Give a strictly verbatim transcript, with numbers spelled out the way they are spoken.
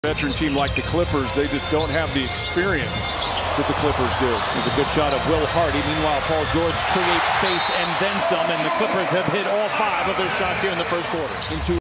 Veteran team like the Clippers, they just don't have the experience that the Clippers do. There's a good shot of Will Hardy. Meanwhile, Paul George creates space and then some, and the Clippers have hit all five of their shots here in the first quarter. Into